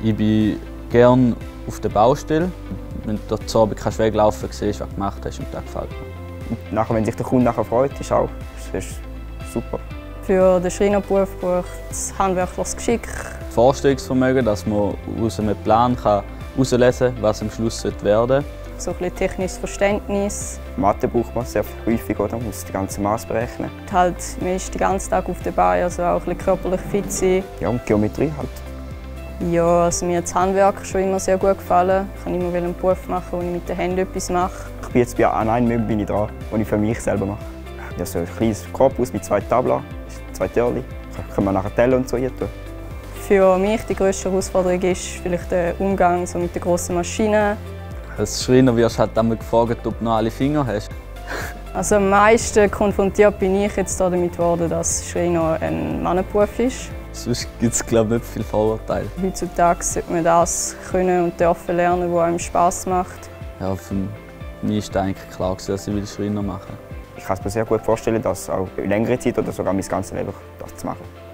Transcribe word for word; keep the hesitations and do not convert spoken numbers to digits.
Ich bin gerne auf der Baustelle. Wenn du dort zu Abend kannst weglaufen kannst, siehst, was du gemacht hast, und das gefällt mir. Und nachher, wenn sich der Kunde nachher freut, ist auch ist super. Für den Schreinerberuf braucht es handwerkliches Geschick. Vorstellungsvermögen, dass man aus einem Plan herauslesen kann, was am Schluss werden sollte. So ein bisschen technisches Verständnis. Mathe braucht man sehr häufig, oder? Man muss die ganze Maß berechnen. Halt, man ist den ganzen Tag auf der Bahn, also auch ein bisschen körperlich fit sein. Ja, und Geometrie halt. Ja, also mir hat das Handwerk schon immer sehr gut gefallen. Ich kann immer einen Beruf machen, wo ich mit den Händen etwas mache. Ich bin jetzt bei an einem Möbel bin ich dran, den ich für mich selber mache. Ja, so ein kleines Korpus mit zwei Tabla, zwei Türchen. Da können wir nachher Teller und so hier tun. Für mich die grösste Herausforderung ist vielleicht der Umgang so mit den grossen Maschinen. Als Schreiner wirst du halt einmal gefragt, ob du noch alle Finger hast. Also am meisten konfrontiert bin ich jetzt damit geworden, dass Schreiner ein Mannenberuf ist. Sonst gibt es, glaube ich, nicht viele Vorurteile. Heutzutage sollte man das können und dürfen lernen, was einem Spass macht. Ja, für mich war eigentlich klar, dass ich Schreiner machen will. Ich kann es mir sehr gut vorstellen, das auch in längerer Zeit oder sogar mein ganzes Leben das zu machen.